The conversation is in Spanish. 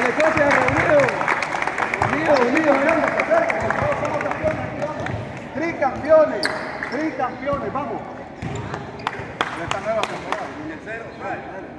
Dale, coche, reunido. Unido, venga, todos somos campeones, aquí vamos. Tricampeones, vamos. Esta nueva temporada.